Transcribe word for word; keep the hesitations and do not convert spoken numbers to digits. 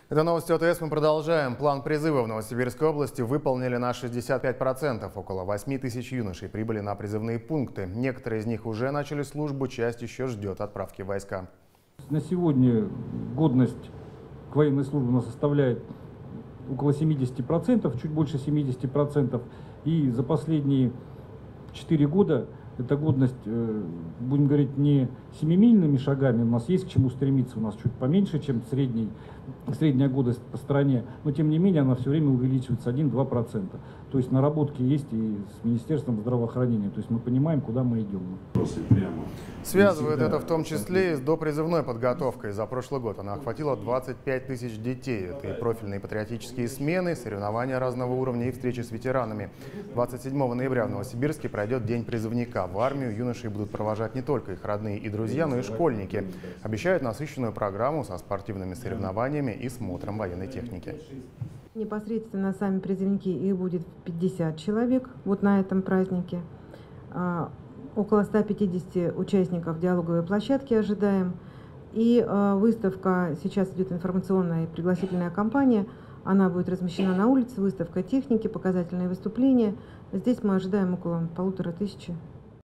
Это новости ОТС. Мы продолжаем. План призыва в Новосибирской области выполнили на шестьдесят пять процентов. Около восьми тысяч юношей прибыли на призывные пункты. Некоторые из них уже начали службу, часть еще ждет отправки в войска. На сегодня годность к военной службе у нас составляет около семидесяти процентов, чуть больше семидесяти процентов. И за последние четыре года эта годность, будем говорить, не семимильными шагами, у нас есть к чему стремиться, у нас чуть поменьше, чем средний, средняя годность по стране, но тем не менее она все время увеличивается один-два процента. То есть наработки есть и с Министерством здравоохранения, то есть мы понимаем, куда мы идем. Связывают это в том числе и с допризывной подготовкой. За прошлый год она охватила двадцать пять тысяч детей. Это и профильные патриотические смены, соревнования разного уровня и встречи с ветеранами. двадцать седьмого ноября в Новосибирске пройдет День призывника. В армию юношей будут провожать не только их родные и друзья, но и школьники. Обещают насыщенную программу со спортивными соревнованиями и смотром военной техники. Непосредственно сами призывники, их будет пятьдесят человек вот на этом празднике. Около ста пятидесяти участников диалоговой площадки ожидаем. И выставка, сейчас идет информационная и пригласительная кампания, она будет размещена на улице, выставка техники, показательные выступления. Здесь мы ожидаем около полутора тысячи